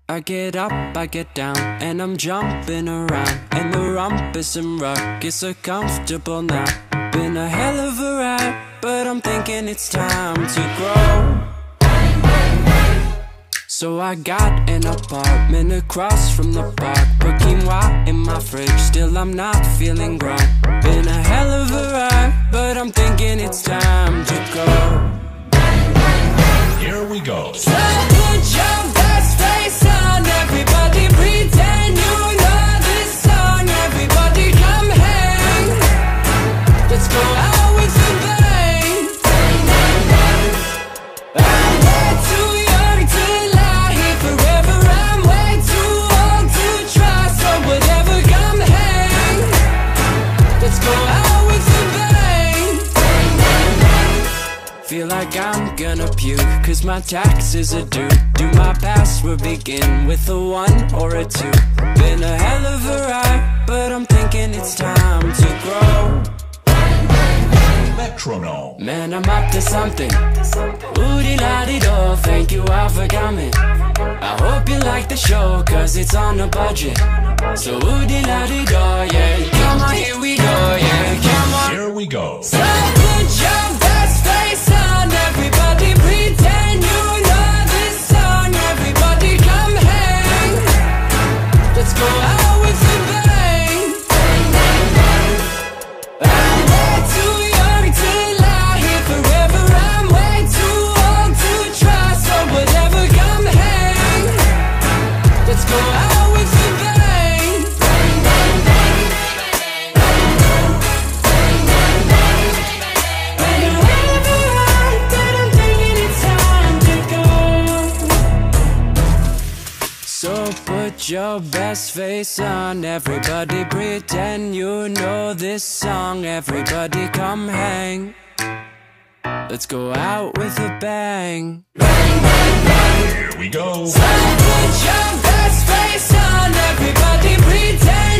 I get up, I get down, and I'm jumping around, and the rumpus and ruckus are comfortable now. Been a hell of a ride, but I'm thinking it's time to grow. So I got an apartment across from the park, put quinoa in my fridge, still I'm not feeling grown. Been a hell of a ride, but I'm thinking it's time to go. Here we go. So put your best face on, everybody pretend you know this song. Everybody come hang, let's go out with a bang. I'm way too young to lie here forever, I'm way too old to try. So whatever, come hang, let's go out with a bang. Feel like I'm gonna puke, cause my taxes are due. Do my password begin with a 1 or a 2? Been a hell of a ride, but I'm thinking it's time to grow. Metronome. Man, I'm up to something. Oodie-la-dee-do, thank you all for coming. I hope you like the show, cause it's on a budget. So oodie-la-dee-do, yeah. Come on, here we go, yeah. Come on. Here we go. So put your best face on, everybody pretend you know this song. Everybody come hang, let's go out with a bang. I'm way too young to lie here forever, I'm way too old to try. So whatever, come hang, let's go out with a bang. So put your best face on, everybody pretend you know this song. Everybody come hang, let's go out with a bang. Here we go. So put your best face on, everybody pretend